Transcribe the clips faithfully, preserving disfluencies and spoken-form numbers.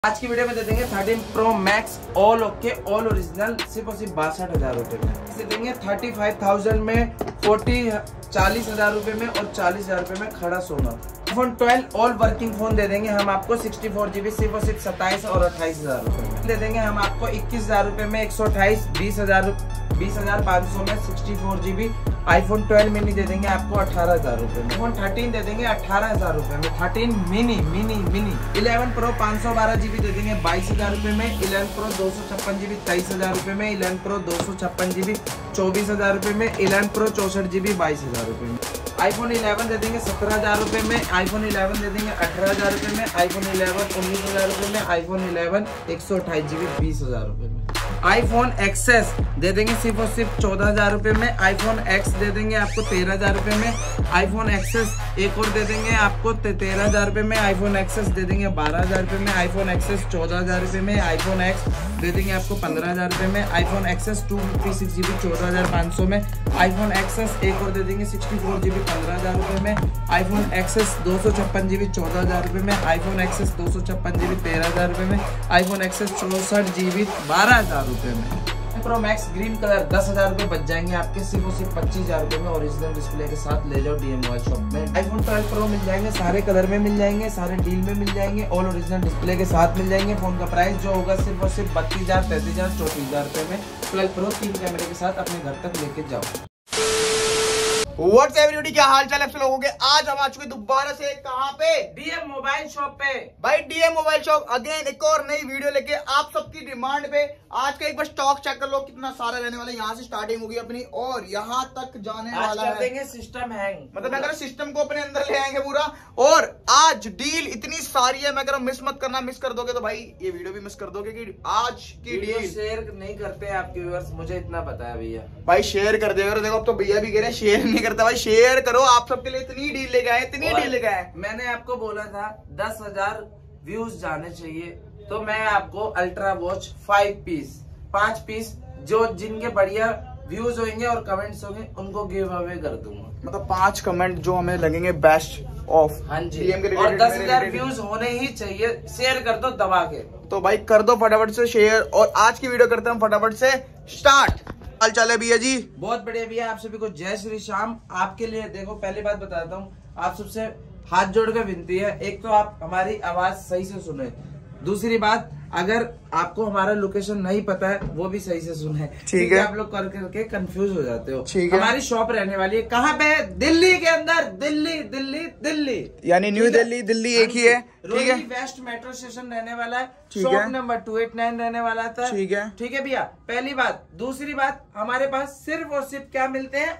आज की वीडियो में दे देंगे thirteen pro max all okay all original सिर्फ और सिर्फ बासठ हजार रूपए में। इसे देंगे थर्टी फाइव थाउजेंड में, फोर्टी चालीस हजार रूपए में और चालीस हजार रूपए में खड़ा सोना। IPhone twelve all working phone दे देंगे हम आपको सिक्सटी फोर जीबी सिर्फ और सिर्फ सत्ताईस और अट्ठाईस हजार रूपए में। दे देंगे हम आपको इक्कीस हजार रूपए में एक सौ अट्ठाईस बीस हजार बीस हजार पाँच सौ में sixty four GB. IPhone twelve mini दे देंगे आपको अठारह हजार रूपए में। आईफोन थर्टीन दे देंगे अठारह हजार रूपए में। Thirteen mini mini mini eleven pro पाँच सौ बारह जीबी दे देंगे बाईस हजार रूपए में। इलेवन प्रो दो सौ छप्पन जीबी तेईस हजार रूपए में। इलेवन प्रो दो सौ छप्पन जीबी चौबीस हजार रूपए में। इलेवन प्रो चौसठ जीबी बाईस हजार रूपए में। आईफोन इलेवन दे देंगे सत्रह हजार रूपए में। आईफोन इलेवन दे देंगे अठारह हजार रूपए में। आईफोन इलेवन उन्नीस हजार रूपए में। आईफोन इलेवन एक सौ अट्ठाईस जीबी बीस हजार रूपए में। आईफोन एक्सेस दे देंगे सिर्फ और सिर्फ चौदह हजार रूपए में। आईफोन एक्स दे देंगे आपको तेरह हजार रूपए में। आईफोन एक्सेस एक और दे देंगे आपको तेरह हजार रूपए में। आईफोन एक्सेस दे देंगे बारह हजार रूपए में। आईफोन एक्सेस चौदह हजार रूपए में। आईफोन एक्स दे देंगे आपको पंद्रह हजार रूपए में। IPhone XS two fifty six GB चौदह हजार पाँच सौ में। आईफोन एक्सेस एक और दे देंगे सिक्सटी फोर जीबी पंद्रह हजार रूपए में। आईफोन एक्सेस दो सौ छप्पन जीबी चौदह हजार रूपए में। आईफोन एक्सेस दो सौ छप्पन जीबी तेरह हजार रूपए में। आईफोन एक्सेस चौसठ जीबी बारह हजार रूपए में। प्रो मैक्स ग्रीन कलर दस हजार रूपए बच जाएंगे आपके सिर्फ और सिर्फ पच्चीस हजार रूपए में ओरिजिनल डिस्प्ले के साथ। ले जाओ डीएम मोबाइल शॉप में। आईफोन ट्वेल्व प्रो मिल जाएंगे, सारे कलर में मिल जाएंगे, सारे डील में मिल जाएंगे, ऑल ओरिजिनल डिस्प्ले के साथ मिल जाएंगे। फोन का प्राइस जो होगा सिर्फ और सिर्फ बत्तीस हजार तैतीस हजार चौतीस हजार रूपए में। ट्वेल्व प्रो तीन कैमरे के साथ अपने घर तक लेके जाओ। व्हाट्स एवरीबॉडी, क्या हाल चाल है आप लोगों के। आज हम आ चुके दोबारा से कहाँ पे, डीएम मोबाइल शॉप पे। भाई डीएम मोबाइल शॉप अगेन एक और नई वीडियो लेके आप सबकी डिमांड पे। आज का एक बार स्टॉक चेक कर लो कितना सारा रहने वाला है। यहाँ से स्टार्टिंग होगी अपनी और यहाँ तक जाने आज वाला कर है। देंगे सिस्टम हैंग, मतलब मैं कह रहा सिस्टम को अपने अंदर ले आएंगे पूरा। और आज डील इतनी सारी है, मैं कह रहा मिस मत करना। मिस कर दोगे तो भाई ये वीडियो भी मिस कर दोगे कि आज की डील शेयर नहीं करते हैं आपके व्यूअर्स, मुझे इतना पता है भैया। भाई शेयर कर देगा। देखो अब तो भैया भी कह रहे हैं शेयर नहीं करता। भाई शेयर करो, आप सबके लिए इतनी डील लेके आए, इतनी डील लेके आए। मैंने आपको बोला था दस हजार व्यूज जाने चाहिए, तो मैं आपको अल्ट्रा वॉच फाइव पीस पांच पीस जो जिनके बढ़िया व्यूज होंगे और कमेंट्स होंगे उनको गिव अवे कर दूंगा। मतलब पांच कमेंट जो हमें लगेंगे बेस्ट ऑफ। हाँ जी, और दस हजार व्यूज होने ही चाहिए। शेयर कर दो दबा के। तो भाई कर दो फटाफट से शेयर। और आज की वीडियो करते हैं हम फटाफट से स्टार्ट। हाल चाल है भैया जी? बहुत बढ़िया भैया, आप सभी को जय श्री श्याम। आपके लिए देखो पहली बात बताता हूँ, आप सबसे हाथ जोड़ कर विनती है, एक तो आप हमारी आवाज सही से सुने, दूसरी बात अगर आपको हमारा लोकेशन नहीं पता है वो भी सही से सुने। ठीक है, आप लोग कर करके कंफ्यूज हो जाते हो। ठीक है, हमारी शॉप रहने वाली है कहाँ पे? दिल्ली के अंदर। दिल्ली दिल्ली दिल्ली यानी न्यू दिल्ली। दिल्ली एक ही है। ठीक है, वेस्ट मेट्रो स्टेशन रहने वाला है। ठीक शॉप है, नंबर टू एट नाइन रहने वाला था। ठीक है, ठीक है भैया, पहली बात। दूसरी बात, हमारे पास सिर्फ और सिर्फ क्या मिलते हैं?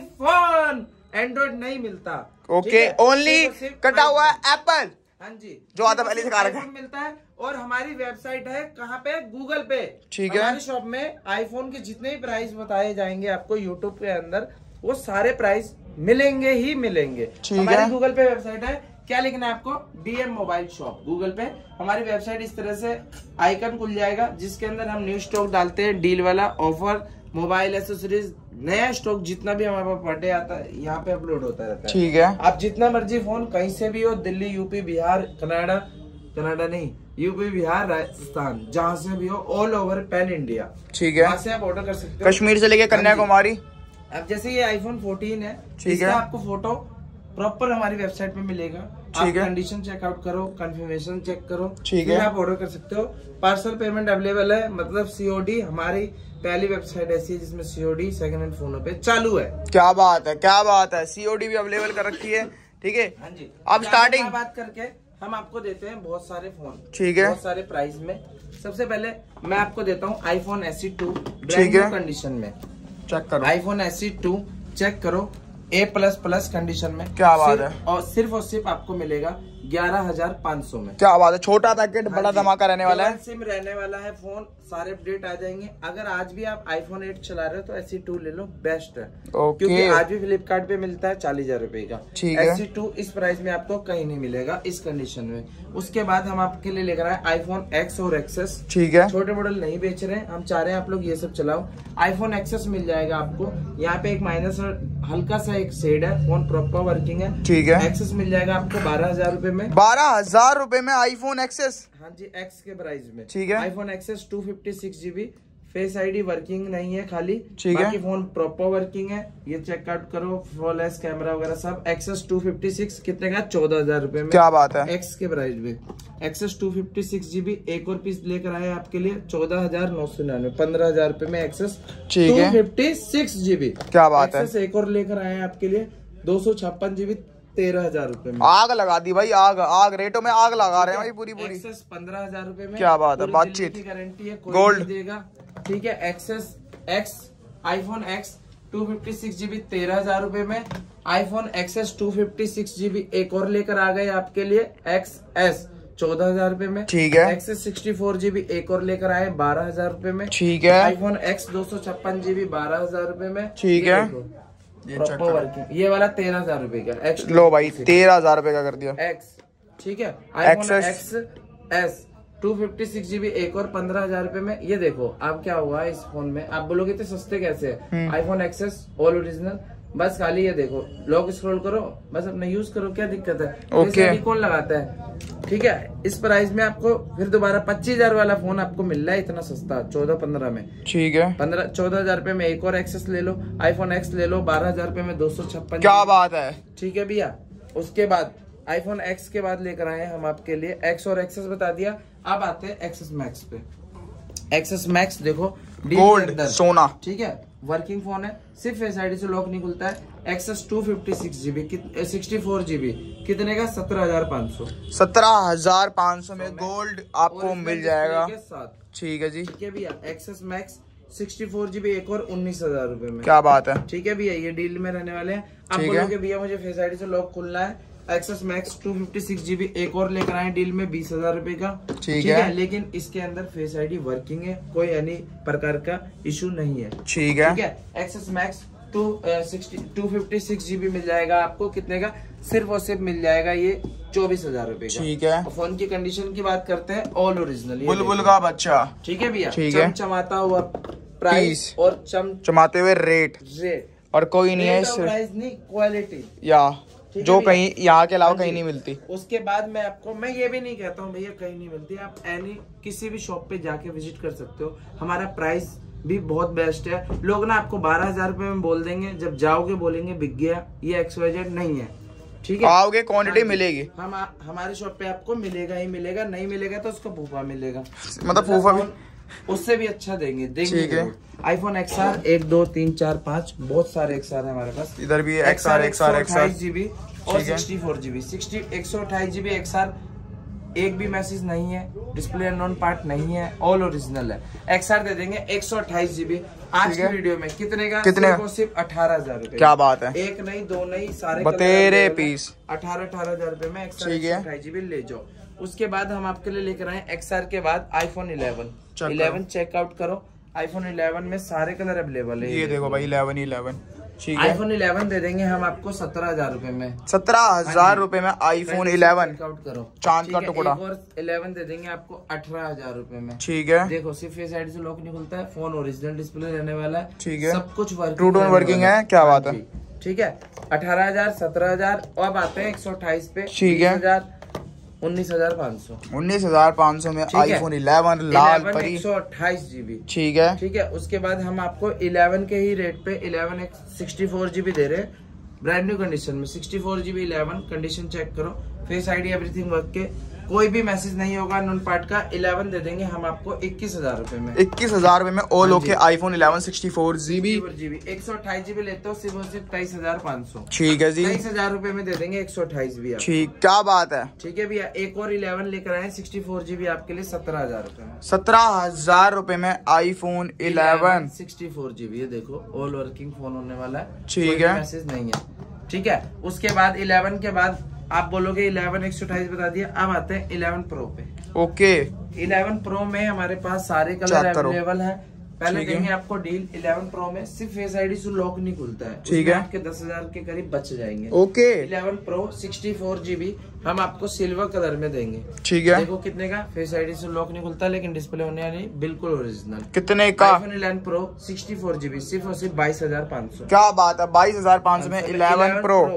आईफोन। एंड्रॉइड नहीं मिलता। ओके, ओनली कटा हुआ एप्पल। हाँ जी, जो आता पहले से खा रखा मिलता है। और हमारी वेबसाइट है कहाँ पे? गूगल पे। ठीक है, हमारी शॉप में आईफोन के जितने भी प्राइस बताए जाएंगे आपको यूट्यूब के अंदर, वो सारे प्राइस मिलेंगे ही मिलेंगे। हमारी गूगल पे वेबसाइट है। क्या लिखना है आपको? DM mobile shop. गूगल पे हमारी वेबसाइट इस तरह से आइकन खुल जाएगा जिसके अंदर हम न्यू स्टॉक डालते हैं, डील वाला ऑफर, मोबाइल एसेसरीज, नया स्टॉक जितना भी हमारे पास पर डे आता है यहाँ पे अपलोड होता रहता है। ठीक है, आप जितना मर्जी फोन कहीं से भी हो, दिल्ली, यूपी, बिहार, कनाडा, कनाडा नहीं यूपी, बिहार, राजस्थान, जहाँ से भी हो, ऑल ओवर पैन इंडिया। ठीक है, वहाँ से आप ऑर्डर कर सकते हो। कश्मीर से लेके कन्याकुमारी। अब जैसे ये आईफोन फोर्टीन है, ठीक है, आपको फोटो प्रॉपर हमारी वेबसाइट पे मिलेगा। ठीक है, कंडीशन चेकआउट करो, कंफर्मेशन चेक करो, ठीक है, आप ऑर्डर कर सकते हो। पार्सल पेमेंट अवेलेबल है, मतलब सीओडी। हमारी पहली वेबसाइट ऐसी है जिसमें सीओडी सेकंड हैंड फोनों पे चालू है। क्या बात है, क्या बात है। सीओडी भी अवेलेबल कर रखी है। ठीक है, हाँ जी। अब स्टार्टिंग बात करके हम आपको देते हैं बहुत सारे फोन। ठीक है, बहुत सारे प्राइस में। सबसे पहले मैं आपको देता हूँ आईफोन एस सी टू ठीक है, कंडीशन में। चेक करो iPhone S C two check करो, ए प्लस प्लस कंडीशन में। क्या बात है। और सिर्फ और सिर्फ आपको मिलेगा ग्यारह हजार पाँच सौ में। क्या बात है। छोटा पैकेट बड़ा धमाका रहने वाला है। सिम रहने वाला है फोन, सारे अपडेट आ जाएंगे। अगर आज भी आप आईफोन एट चला रहे हो तो एस सी टू ले लो, बेस्ट है। ओके, क्योंकि आज भी फ्लिपकार्ट पे मिलता है चालीस हजार रूपए का। ठीक है, एस सी टू इस प्राइस में आपको कहीं नहीं मिलेगा इस कंडीशन में। उसके बाद हम आपके लिए लेकर आए आईफोन एक्स और एक्सेस। ठीक है, छोटे मॉडल नहीं बेच रहे हैं, हम चाह रहे हैं आप लोग ये सब चलाओ। आईफोन एक्सेस मिल जाएगा आपको। यहाँ पे एक माइनस हल्का सा एक शेड है, फोन प्रॉपर वर्किंग है। ठीक है, एक्सेस मिल जाएगा आपको बारह हजार रूपए में। में। बारह हजार रूपए में आईफोन एक्सेस। हाँ जी, एक्स के प्राइस में। ठीक है। IPhone XS two fifty six GB, face ID working नहीं है खाली, ठीक है। बाकी फोन प्रॉपर वर्किंग है। ये चेक आउट करो, फ्लॉलेस कैमरा वगैरह सब। एक्सेस टू फिफ्टी सिक्स कितने का? चौदह हजार रूपए में। क्या बात है, एक्स के प्राइस में। XS two fifty six GB एक और पीस लेकर आए आपके लिए, चौदह हजार नौ सौ निन्यानवे, पंद्रह हजार रूपए में एक्सेस ठीक है। Two fifty six GB. क्या बात है। एक्सेस एक और लेकर आए आपके लिए, दो सौ छप्पन जीबी, तेरह हजार रूपए में। आग लगा दी भाई, आग आग रेटों में आग लगा रहे हैं भाई पूरी पूरी। एक्सेस पंद्रह हजार रूपए में। क्या बात है, पूरी बातचीत दिल्ली की गारंटी है, कोई गोल्ड नहीं देगा। ठीक है। XS X iPhone X two fifty six GB तेरह हजार रूपए में। IPhone XS two fifty six GB एक और लेकर आ गए आपके लिए, एक्स एस चौदह हजार रूपए में। ठीक है। एक्सेस सिक्सटी फोर जीबी एक और लेकर आए बारह हजार रूपए में। ठीक है। आईफोन एक्स दो सौ छप्पन जीबी बारह हजार रूपए में। ठीक ये है। देखो, प्रॉपर वर्किंग। ये वाला तेरह हजार रूपए का एक्स। लो भाई, तेरह हजार रूपए का कर दिया एक्स। ठीक है। IPhone Access- X S two fifty six GB एक और पंद्रह हजार रूपए में। ये देखो अब क्या हुआ है इस फोन में, आप बोलोगे इतने सस्ते कैसे है। आईफोन एक्सेस ऑल ओरिजिनल, बस खाली ये देखो, लॉक स्क्रॉल करो, बस अपना यूज करो, क्या दिक्कत है। ओके। okay. कौन लगाता है। ठीक है। इस प्राइस में आपको फिर दोबारा पच्चीस हजार वाला फोन आपको मिल रहा है इतना सस्ता, चौदह पंद्रह में। ठीक है। पंद्रह चौदह हजार रूपए में एक और एक्सेस ले लो, आईफोन एक्स ले लो, बारह हजार रूपए में दो सौ छप्पन। क्या बात है। ठीक है भैया। उसके बाद आईफोन एक्स के बाद लेकर आए हम आपके लिए एक्स और एक्सेस बता दिया। अब आते हैं एक्सेस मैक्स पे। एक्सेस मैक्स देखो, गोल्ड सोना। ठीक है। वर्किंग फोन है, सिर्फ फेस आईडी से लॉक नहीं खुलता है। XS two fifty six GB sixty four GB कितने का? सत्रह हजार पाँच सौ। सत्रह हजार पाँच सौ में गोल्ड आपको मिल जाएगा। ठीक है जी। ठीक है भैया। XS max sixty four GB एक और उन्नीस हजार रूपए में। क्या बात है। ठीक है भैया, ये डील में रहने वाले हैं। आप ठीक है। बोलोगे भैया मुझे फेस आईडी से लॉक खुलना है, XS max two fifty six GB एक और लेकर आए डील में बीस हजार रूपए का। ठीक है। लेकिन इसके अंदर फेस आईडी वर्किंग है, कोई यानी प्रकार का इशू नहीं है। ठीक है। ठीक है। XS max two sixty two fifty six GB मिल जाएगा आपको, कितने का? सिर्फ और सिर्फ मिल जाएगा ये चौबीस हजार रूपए का। ठीक है। फोन की कंडीशन की बात करते हैं, ऑल ओरिजिनल, बुलबुल का बच्चा। ठीक है भैया। ठीक है। चमचमाता हुआ प्राइस और चम चमाते हुए रेट, रेट और कोई नहीं है इस प्राइस नहीं, क्वालिटी या जो कहीं यहाँ के अलावा कहीं नहीं मिलती। उसके बाद मैं आपको, मैं ये भी नहीं कहता हूँ भैया कहीं नहीं मिलती, आप एनी किसी भी शॉप पे जाके विजिट कर सकते हो। हमारा प्राइस भी बहुत बेस्ट है। लोग ना आपको बारह हजार रूपए में बोल देंगे, जब जाओगे बोलेंगे बिक गया, ये एक्स वाई जेड नहीं है। ठीक है। आओगे क्वांटिटी मिलेगी। हम हमारे शॉप पे आपको मिलेगा ही मिलेगा, नहीं मिलेगा तो उसका फूफा मिलेगा, मतलब फूफा भी उससे भी अच्छा देंगे देंगे। ठीक है। आईफोन एक्सआर एक दो तीन चार पाँच बहुत सारे एक्सआर है हमारे पास। इधर भी एक्सआर एक्सआर एक्सआर जीबी और सिक्सटी फोर जीबी सिक्सटी एक सौ अट्ठाईस जीबी एक्सआर, एक भी मैसेज नहीं है, डिस्प्ले नॉन पार्ट नहीं है, ऑल ओरिजिनल है। एक्सआर दे देंगे एक सौ अट्ठाईस जीबी आज की वीडियो में। कितने का? कितने? सिर्फ, सिर्फ अठारह हजार रूपए। क्या बात है। एक नहीं दो नहीं, सारे बतेरे पीस अठारह अठारह हजार रूपए में एक्सआर ठीक है। अट्ठाईस जीबी ले जाओ। उसके बाद हम आपके लिए लेकर आए एक्सआर के बाद iPhone eleven. Check eleven check out करो। आईफोन इलेवन में सारे कलर अवेलेबल है। ये देखो भाई, इलेवन इलेवन। ठीक है। आईफोन इलेवन दे देंगे हम आपको सत्रह हजार रूपए में। सत्रह हजार रूपए में आईफोन इलेवन, चेकआउट करो, चांद का टुकड़ा। और इलेवन दे देंगे आपको अठारह हजार रूपए में। ठीक है। देखो सिर्फ फेस आईडी से लॉक नहीं खुलता है, फोन ओरिजिनल डिस्प्ले रहने वाला है। ठीक है। सब कुछ वर्किंग, ट्रू टोन वर्किंग है। क्या बात है। ठीक है। अठारह हजार सत्रह हजार और अब आते हैं एक सौ अट्ठाईस पे। ठीक है। हजार उन्नीस हजार पाँच सौ उन्नीस हजार पाँच सौ में आईफोन इलेवन लाल परी एक सौ अट्ठाईस जीबी। ठीक है। ठीक है। उसके बाद हम आपको इलेवन के ही रेट पे इलेवन सिक्सटी फोर जीबी दे रहे हैं, ब्रांड न्यू कंडीशन में। Sixty four GB eleven, condition check करो, फेस आईडी एवरीथिंग वर्क के, कोई भी मैसेज नहीं होगा नॉन पार्ट का। इलेवन दे देंगे हम आपको इक्कीस हजार रूपए में। इक्कीस हजार रूपए में all okay iPhone eleven sixty four GB GB एक सौ अट्ठाईस जीबी लेते हो सिर्फ और सिर्फ तेईस हजार पाँच सौ। ठीक है जी। तेईस हजार रूपए में दे देंगे एक सौ अट्ठाईस भी। ठीक, क्या बात है। ठीक है भैया। एक और इलेवन लेकर आए सिक्सटी फोर जीबी आपके लिए सत्रह हजार रूपए में। सत्रह हजार रूपए में iPhone eleven sixty four GB. ये देखो ऑल वर्किंग फोन होने वाला है। ठीक है। मैसेज नहीं है। ठीक है। उसके बाद इलेवन के बाद आप बोलोगे इलेवन एक सौ अट्ठाईस बता दिया, अब आते हैं इलेवन प्रो पे। ओके। इलेवन प्रो में हमारे पास सारे कलर अवेलेबल है। पहले देंगे आपको डील इलेवन प्रो में, सिर्फ फेस आईडी से लॉक नहीं खुलता है। ठीक है। आपके दस हजार के करीब बच जाएंगे। Okay. Eleven pro sixty four GB हम आपको सिल्वर कलर में देंगे। ठीक है। देखो कितने का? फेस आईडी से लॉक नहीं खुलता लेकिन डिस्प्ले होने वाली बिल्कुल ओरिजिनल। कितने का? IPhone eleven pro sixty four GB सिर्फ और सिर्फ बाईस हजार पाँच सौ। क्या बात है। बाईस हजार पाँच सौ में इलेवन प्रो।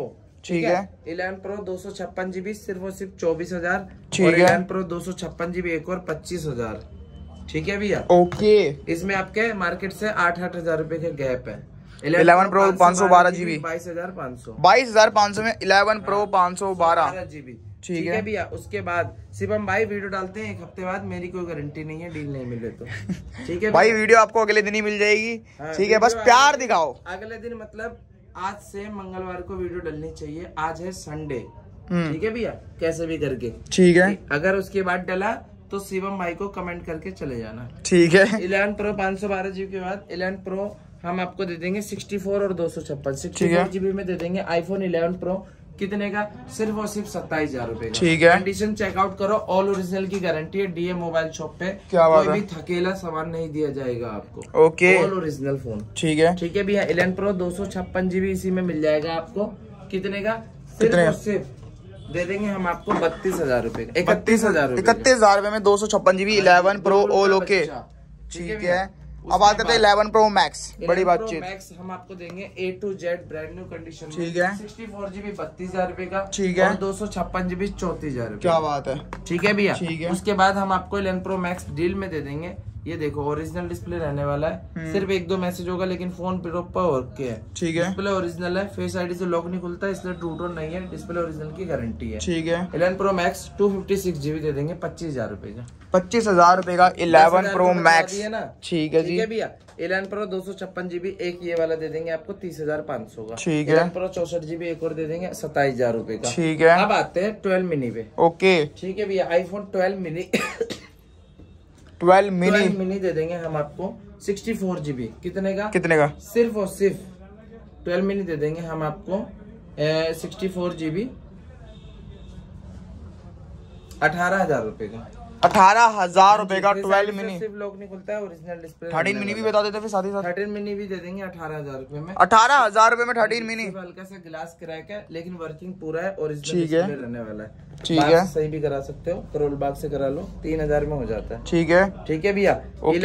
ठीक है। इलेवन प्रो दो सौ छप्पन जीबी सिर्फ और सिर्फ चौबीस हजार। ठीक है। इलेवन प्रो दो सौ छप्पन जीबी एक और पच्चीस हजार। ठीक है भैया। ओके। इसमें आपके मार्केट से आठ आठ हजार रूपए के गैप है। इलेवन प्रो पाँच सौ बारह जीबी बाईस हजार पाँच सौ बाईस हजार पाँच सौ में इलेवन प्रो पाँच सौ बारह जीबी। ठीक है भैया। उसके बाद शिवम भाई वीडियो डालते हैं एक हफ्ते बाद, मेरी कोई गारंटी नहीं है, डील नहीं मिले तो। ठीक है भाई, वीडियो आपको अगले दिन ही मिल जाएगी। ठीक है, बस प्यार दिखाओ। अगले दिन मतलब आज से मंगलवार को वीडियो डलनी चाहिए। आज है संडे। ठीक है भैया, कैसे भी करके। ठीक है। अगर उसके बाद डला तो शिवम भाई को कमेंट करके चले जाना। ठीक है। इलेवन प्रो पाँच सौ बारह जीबी के बाद इलेवन प्रो हम आपको दे देंगे सिक्सटी फोर और दो सौ छप्पन सिक्सटी फोर जीबी में दे देंगे आईफोन इलेवन प्रो। कितने का? सिर्फ और सिर्फ सत्ताईस हजार रूपए। ठीक है। कंडीशन चेकआउट करो, ऑल ओरिजिनल की गारंटी है। डीए मोबाइल शॉप पे क्या कोई भी थकेला सामान नहीं दिया जाएगा आपको। ओके। All original phone. ठीक है। ठीक है भैया। इलेवन प्रो दो सौ छप्पन जीबी इसी में मिल जाएगा आपको। कितने का? सिर्फ और सिर्फ दे देंगे हम आपको बत्तीस हजार रूपए का। इकतीस हजार इकतीस हजार रूपए में दो सौ छप्पन GB eleven pro all okay. ठीक है। अब बात करते हैं इलेवन प्रो मैक्स। बड़ी बातचीत। मैक्स हम आपको देंगे A to Z brand new condition. ठीक है। सिक्सटी फोर जीबी बत्तीस हजार रूपए का। ठीक है। और दो सौ छप्पन जीबी चौतीस हजार। क्या बात है। ठीक है भैया। ठीक है। उसके बाद हम आपको इलेवन प्रो मैक्स डील में दे देंगे। ये देखो ओरिजिनल डिस्प्ले रहने वाला है। सिर्फ एक दो मैसेज होगा लेकिन फोन प्रॉपर ओके है। ठीक है। डिस्प्ले ओरिजिनल है। फेस आईडी से लॉक नहीं खुलता इसलिए ट्रू टोन नहीं है। डिस्प्ले ओरिजिनल की गारंटी है। ठीक है। Eleven pro max two fifty six GB दे देंगे पच्चीस हजार रूपए का। पच्चीस हजार रूपए का इलेवन प्रो मैक्स। ठीक है जी भैया। इलेवन प्रो दो सौ छप्पन जीबी एक ये वाला दे देंगे आपको तीस हजार पाँच सौ का। ठीक है। इलेवन प्रो चौसठ जीबी एक और दे देंगे सत्ताईस हजार रूपए का। ठीक है। अब आते हैं ट्वेल्व मिनी पे। ओके। ठीक है भैया। IPhone twelve mini twelve mini twelve mini दे देंगे हम आपको सिक्सटी फोर जीबी। कितने का? कितने का? सिर्फ और सिर्फ ट्वेल्व मिनी दे देंगे हम आपको सिक्सटी फोर जीबी अठारह हजार रूपए का। अठारह हजार रूपए का ट्वेल्व मिनी। सिर्फ लॉक नहीं खुलता है। Original display. थर्टीन मिनी भी बता देते फिर साथ ही साथ। थर्टीन मिनी भी दे देंगे अठारह हजार रूपए में। अठारह हजार रूपए में थर्टीन मिनी। हल्का सा ग्लास क्रैक है लेकिन वर्किंग पूरा है। ओरिजिनल ठीक है। डिस्प्ले रहने वाला है। ठीक है। सही भी करा सकते हो, करोल बाग से करा लो, तीन हजार में हो जाता है। ठीक है। ठीक है भैया।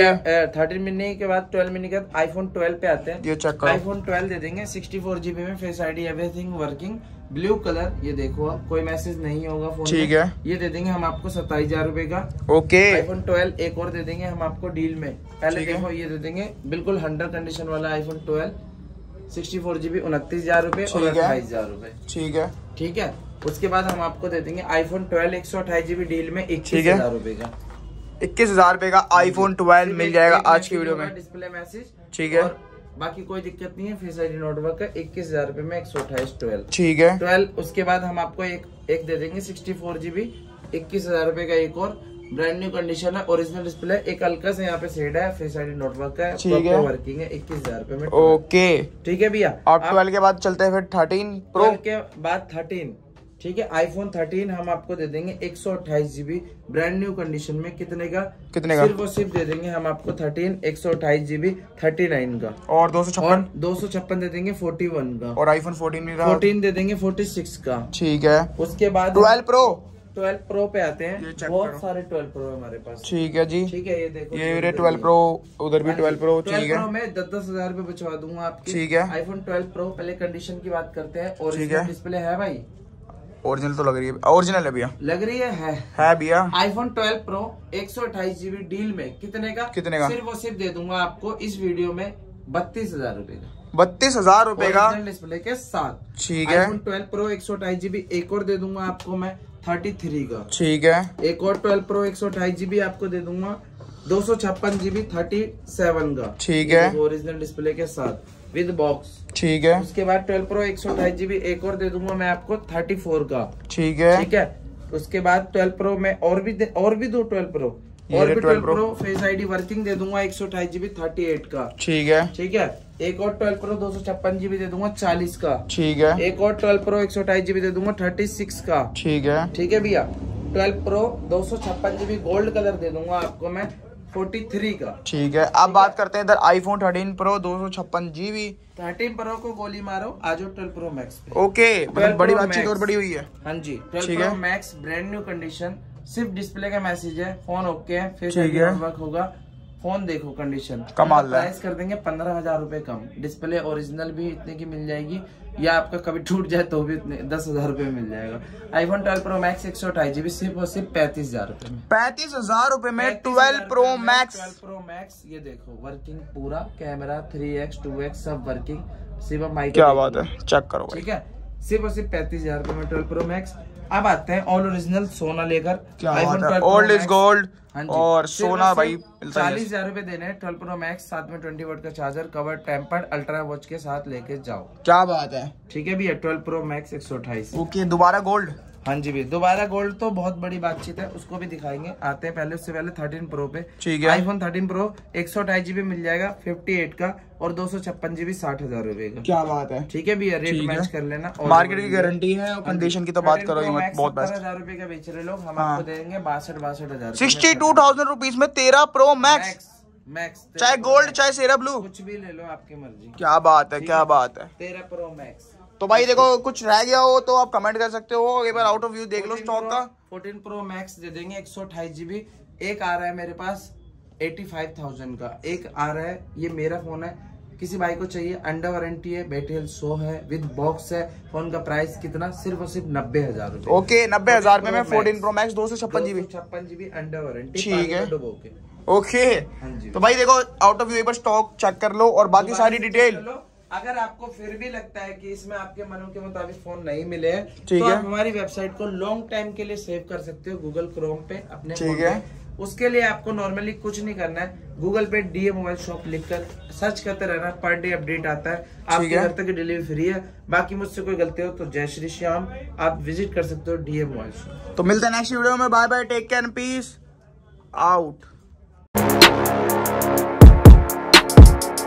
थर्टीन मिनी के बाद ट्वेल्व मिनी के बाद आईफोन ट्वेल्व पे आते हैं। ये चेक करो। आईफोन ट्वेल्व दे देंगे सिक्सटी फोर जीबी में face ID everything working blue colour. ये देखो आप कोई मैसेज नहीं होगा फोन। ठीक है। ये दे देंगे हम आपको सत्ताईस हजार रूपए का। ओके। आईफोन ट्वेल्व एक और दे देंगे हम आपको डील में। पहले देखो ये दे देंगे बिल्कुल हंड्रेड कंडीशन वाला iPhone twelve sixty four GB उनतीस हजार रूपए और अट्ठाईस हजार रूपए। ठीक है। ठीक है। उसके बाद हम आपको दे देंगे आईफोन ट्वेल्व एक सौ अट्ठाईस जीबी डील में इक्कीस हजार रूपए का। इक्कीस हजार रूपए का आईफोन ट्वेल्व मिल जाएगा आज की वीडियो में। Display message. ठीक है। बाकी कोई दिक्कत नहीं है। फेस आईडी नोटवर्क का इक्कीस हजार रूपए में एक सौ अट्ठाईस ट्वेल्व। ठीक है। ट्वेल्व उसके बाद हम आपको एक एक दे देंगे सिक्सटी फोर जीबी इक्कीस हजार रूपए का एक और ब्रांड न्यू कंडीशन है। Original display. एक हल्का से यहाँ पे शेड है। फेस आईडी नोटवर्क का है। वर्किंग है। इक्कीस हजार रूपए में। ओके। ठीक है भैया। अब ट्वेल्व के बाद चलते हैं फिर थर्टीन प्रो के बाद थर्टीन। ठीक है। आईफोन थर्टीन हम आपको दे देंगे एक सौ अट्ठाईस जीबी ब्रांड न्यू कंडीशन में। कितने का? कितने का? सिर्फ और सिर्फ दे देंगे हम आपको थर्टीन एक सौ अट्ठाईस जीबी थर्टी नाइन का। और दो सौ छप्पन दो सौ छप्पन दे देंगे फोर्टी वन का। और आईफोन फोर्टीन में फोर्टीन दे देंगे फोर्टी सिक्स का। ठीक है। उसके बाद ट्वेल्व प्रो ट्वेल्व प्रो पे आते हैं। बहुत सारे ट्वेल्व प्रो है हमारे पास। ठीक है जी। ठीक है। ये देखो ये ट्वेल्व प्रो उधर भी ट्वेल्व प्रो। ठीक है। मैं दस दस हजार रूपए बचवा दूंगा आपके। ठीक है। आईफोन ट्वेल्व प्रो पहले कंडीशन की बात करते हैं। और डिस्प्ले है भाई। ओरिजिनल तो लग रही है। ओरिजिनल है भैया। लग रही है है, है भैया। आईफोन ट्वेल्व प्रो एक सौ अट्ठाईस जीबी डील में। कितने का? कितने का? सिर्फ और सिर्फ दे दूंगा आपको इस वीडियो में बत्तीस हजार रूपए का। बत्तीस हजार रूपए का डिस्प्ले के साथ। ठीक है। आईफोन ट्वेल्व प्रो एक सौ अट्ठाईस जीबी एक और दे दूंगा आपको मैं थर्टी थ्री का। ठीक है। एक और ट्वेल्व प्रो एक सौ अट्ठाईस जीबी आपको दे दूंगा दो सौ छप्पन जीबी थर्टी सेवन का। ठीक है। ओरिजिनल डिस्प्ले के साथ विद बॉक्स। ठीक है। उसके बाद ट्वेल्व प्रो एक सौ अट्ठाईस जीबी एक और दे दूंगा मैं आपको थर्टी फोर का। ठीक है। ठीक है। उसके बाद ट्वेल्व प्रो में और भी और भी दो ट्वेल्व प्रो और भी twelve pro face ID working दे दूंगा एक सौ अट्ठाईस जीबी थर्टी एट का। ठीक है। ठीक है। एक और ट्वेल्व प्रो दो सौ छप्पन जीबी दे दूंगा चालीस का। ठीक है। एक और ट्वेल्व प्रो एक सौ अट्ठाईस जीबी दे दूंगा थर्टी सिक्स का। ठीक है। ठीक है भैया। ट्वेल्व प्रो दो सौ छप्पन जीबी गोल्ड कलर दे दूंगा आपको मैं फोर्टी थ्री का। ठीक है। अब बात करते हैं इधर आईफोन थर्टीन प्रो दो सौ छप्पन जीबी। थर्टीन प्रो को गोली मारो आजो ट्वेल्व प्रो मैक्स पे। ओके। बड़ी बातचीत और बड़ी हुई है। हाँ जी। Twelve pro max brand new condition. सिर्फ डिस्प्ले का मैसेज है। फोन ओके है। फेस वर्क होगा। फोन देखो कंडीशन कमाल है। प्राइस कर देंगे पंद्रह हजार रूपए कम। डिस्प्ले ओरिजिनल भी इतने की मिल जाएगी, या आपका कभी टूट जाए तो भी इतने दस हजार रूपए में मिल जाएगा। आईफोन ट्वेल्व प्रो मैक्स एक सौ अठाईस जीबी सिर्फ और सिर्फ पैंतीस हजार रूपए में। पैंतीस हजार रूपए में twelve pro max. Twelve pro max ये देखो वर्किंग पूरा, camera three x two x सब वर्किंग, सिर्फ माइक। क्या बात है, चेक करो ठीक है, सिर्फ और सिर्फ पैंतीस हजार रूपए में ट्वेल्व प्रो मैक्स। अब आते हैं ऑल ओरिजिनल सोना लेकर। क्या बात है, ओल्ड इज गोल्ड और सोना भाई चालीस हजार रूपए देने हैं। ट्वेल्व प्रो मैक्स साथ में ट्वेंटी वोल्ट का charger, cover, tempered ultra watch के साथ लेके जाओ। क्या बात है, ठीक है भैया, ट्वेल्व प्रो मैक्स एक सौ अट्ठाईस। ओके, दोबारा गोल्ड। हाँ जी भैया, दोबारा गोल्ड तो बहुत बड़ी बातचीत है, उसको भी दिखाएंगे। आते हैं पहले, उससे पहले थर्टीन प्रो पे। ठीक है, आईफोन थर्टीन प्रो एक सौ अट्ठाईस जीबी मिल जाएगा फिफ्टी एट का, और दो सौ छप्पन जीबी साठ हजार रूपए का। क्या बात है, ठीक है भैया, रेट मैच कर लेना। मार्केट की गारंटी है और कंडीशन की तो बात करो मत, बहुत बेस्ट। हजार रूपए का बेच रहे लोग, हम आपको देंगे बासठ बासठ हजार सिक्सटी टू थाउजेंड रुपीज में तेरह प्रो मैक्स मैक्स, चाहे गोल्ड चाहे सेरा ब्लू, कुछ भी ले लो आपकी मर्जी। क्या बात है, क्या बात है, तेरह प्रो मैक्स। तो भाई देखो, कुछ रह गया हो तो आप कमेंट कर सकते हो, एक बार आउट ऑफ व्यू देख लो स्टॉक का। फोर्टीन प्रो मैक्स दे देंगे एक सौ अट्ठाईस जीबी। एक आ रहा है मेरे पास पचासी हज़ार का, एक आ रहा है, ये मेरा फोन है, किसी भाई को चाहिए, अंडर वारंटी है, बैटरी सौ है, विद बॉक्स है। फोन का प्राइस कितना, सिर्फ और सिर्फ नब्बे हजार रूपए। ओके, नब्बे हजार में फोर्टीन प्रो मैक्स दो सौ छप्पन जीबी छप्पन जीबी अंडर वारंटी। ठीक है, ओके। तो भाई देखो, आउट ऑफ व्यू पर स्टॉक चेक कर लो और बाकी सारी डिटेल। अगर आपको फिर भी लगता है कि इसमें आपके मनों के मुताबिक फोन नहीं मिले हैं, ठीक तो है, आप हमारी वेबसाइट को लॉन्ग टाइम के लिए सेव कर सकते हो गूगल क्रोम पे अपने। ठीक है, उसके लिए आपको नॉर्मली कुछ नहीं करना है, गूगल पे डीए मोबाइल शॉप लिखकर सर्च करते रहना, पर डे अपडेट आता है, आपके घर तक डिलीवरी फ्री है। बाकी मुझसे कोई गलती हो तो जय श्री श्याम, आप विजिट कर सकते हो डीए मोबाइल शॉप। तो मिलते हैं नेक्स्ट वीडियो में, bye bye, take care and peace out.